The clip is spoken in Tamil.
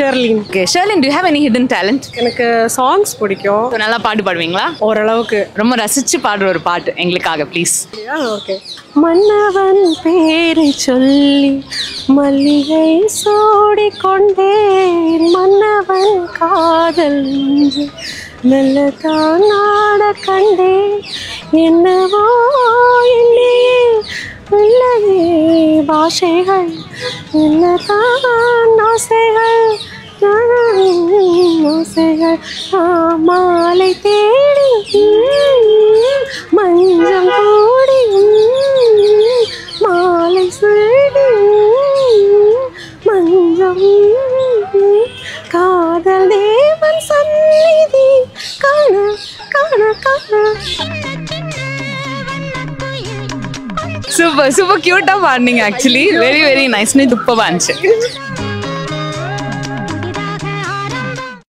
Sherlin. Okay, Sherlyn, do you have any hidden talent? எனக்கு சாங்ஸ் பிடிக்கும். நல்லா பாட்டு பாடுவீங்களா? ஓரளவுக்கு. ரொம்ப ரசிச்சு பாடுற ஒரு பாட்டு எங்களுக்காக ப்ளீஸ். ஓகே. மன்னவன் பேரை சொல்லி மல்லிகை சூடி கொண்டேன், மன்னவன் காதல் நல்லதான் நாட கண்டேன், என்னவோ என்னையே இல்லையே பாஷைகள் என்னதான் ஆசைகள் ஆசைகள் மாலை தேடி மஞ்சள் கூடி மாலை சூடி மஞ்சள் காதல் தேவன் சந்நிதி காண காண காண. சூப்பர் சூப்பர் கியூட்டா பாடுனீங்க. Actually very very nice. நீ துப்பா இருந்துச்சு.